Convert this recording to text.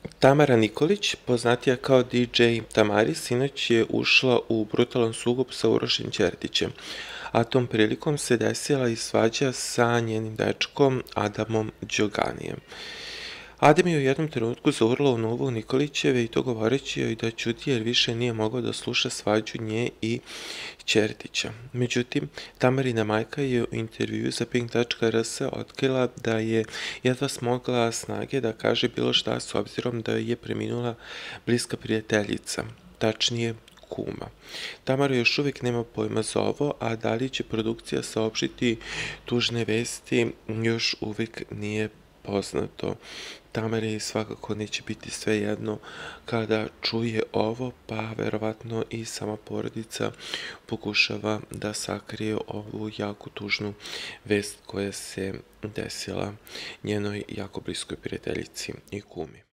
Tamara Nikolić, poznatija kao DJ Tamari, sinoć je ušla u brutalan sukob sa Urošem Ćerdićem, a tom prilikom se desila i svađa sa njenim dečkom Adamom Đoganijem. Adam je u jednom trenutku zaurlao u Novu Nikolićeve i to govoreći joj da ćuti jer više nije mogao da sluša svađu nje i Ćerdića. Međutim, Tamarina majka je u intervjuu za Pink.rs otkrila da je jedva smogla snage da kaže bilo šta s obzirom da je preminula bliska prijateljica, tačnije kuma. Tamara još uvijek nema pojma za ovo, a da li će produkcija saopštiti tužne vesti još uvijek nije poznato. Tamari svakako neće biti svejedno kada čuje ovo, pa verovatno i sama porodica pokušava da sakrije ovu jako tužnu vest koja se desila njenoj jako bliskoj prijateljici i kumi.